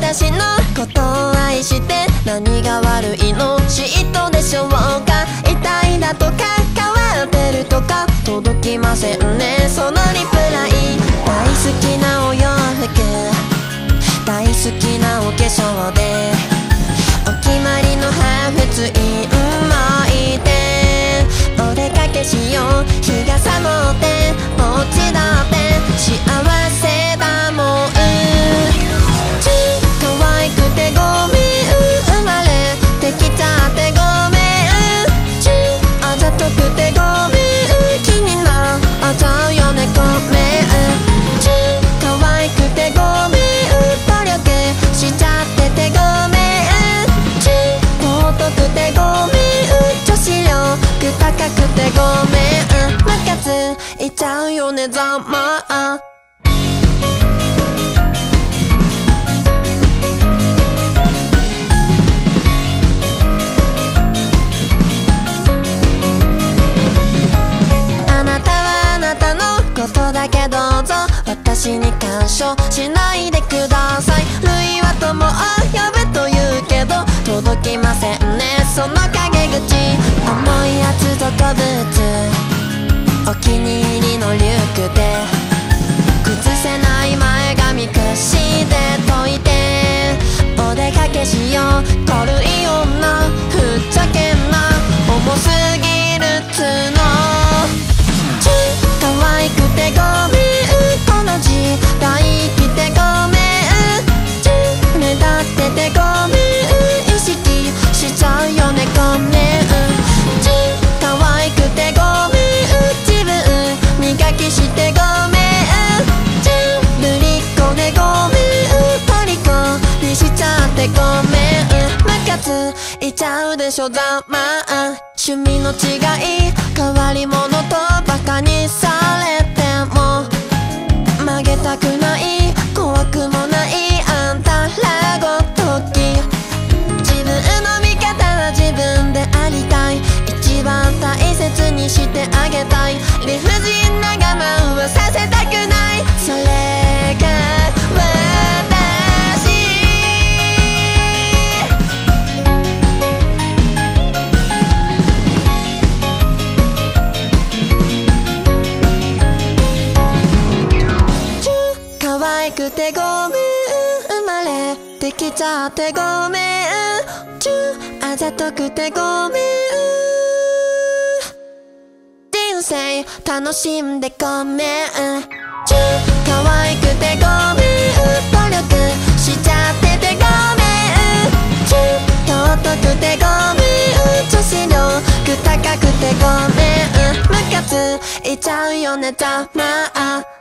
私のことを愛して何が悪いの嫉妬でしょうか。痛いだとか変わってるとか届きませんねそのリプライ。大好きなお洋服大好きなお化粧でお決まりのハーフツイン巻いてお出かけしよう。日がサボってこっちだって幸せだもん。可愛くてごめん生まれてきちゃってごめん。あざとくてごめん気になっちゃうよねごめん。可愛くてごめん努力しちゃっててごめん。尊くてごめん女子力高くてごめん。ムカついちゃうよねざまあ。あなたはあなたのことだけどうぞ私に干渉しないでください。類は友を呼ぶと言うけど届きませんねその陰口。重い厚底ブーツお気に入りのリュックで崩せない前髪くして解いてお出かけしよう。軽い女ふっちゃけんな重すぎるつの。可愛くてごめんこの時代来てごめん。目立っててごめん意識しちゃうよねごめん。可愛くてごめん自分磨きしてごめん。ぶりっ子でごめん虜にしちゃってごめん。ムカついちゃうでしょざまあ。趣味の違い変わり者とバカにされても曲げたくない怖くもないあんたらごとき。自分の味方は自分でありたい一番大切にしてあげたい。理不尽な我慢はさせたくないそれが私。可愛くてごめん生まれてきちゃってごめん。あざとくてごめん人生楽しんでごめん。可愛くてごめん努力しちゃっててごめん。尊くてごめん女子力高くてごめん。ムカついちゃうよねざまあ。